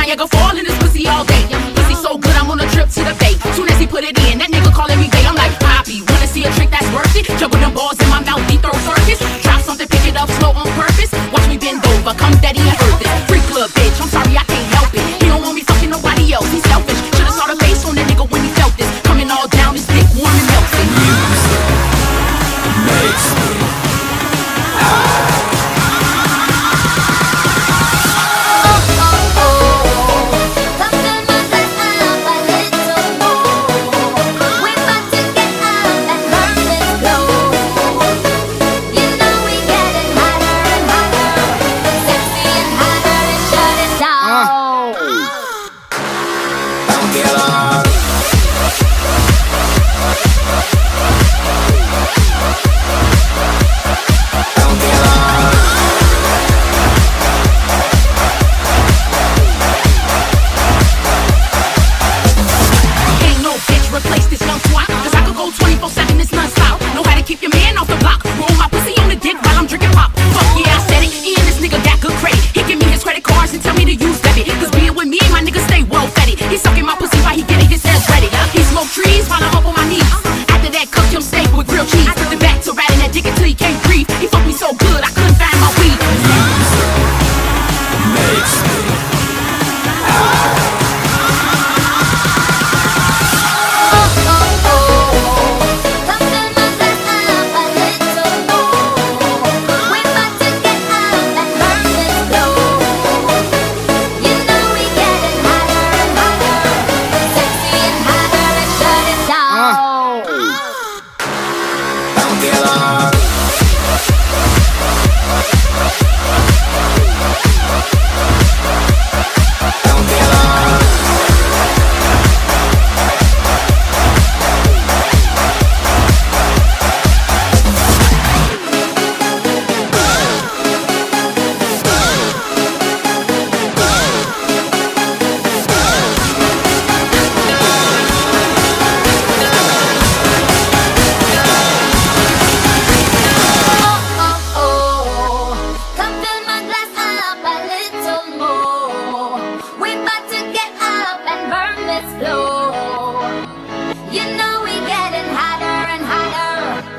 Niagara fall in this pussy all day. Pussy so good, I'm on a trip to the bay. Soon as he put it in, that nigga calling me bae. I'm like, Poppy, wanna see a trick that's worth it? Juggle them balls in my mouth, deep throw circus. Drop something, pick it up slow on purpose. Watch me bend over, come daddy and hurt this. Freak club, bitch, I'm sorry, I can't help it. He don't want me fucking nobody else, he's selfish. Should've saw the face on that nigga when he felt this. Coming all down his dick, warm and melting. Music makes me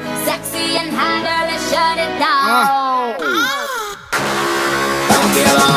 Don't get